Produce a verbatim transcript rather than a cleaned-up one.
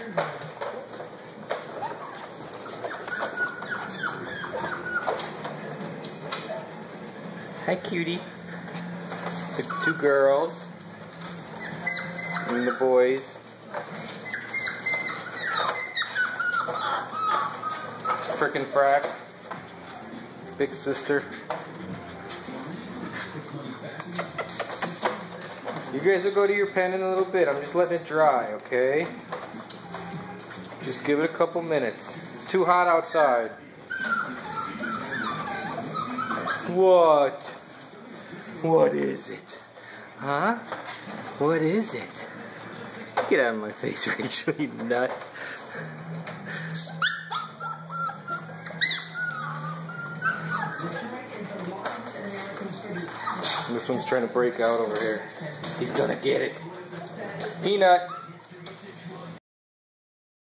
Hi, cutie. The two girls and the boys. Frickin' frack. Big sister. You guys will go to your pen in a little bit. I'm just letting it dry, okay? Just give it a couple minutes. It's too hot outside. What? What is it? Huh? What is it? Get out of my face, Rachel, you nut. This one's trying to break out over here. He's gonna get it. Peanut.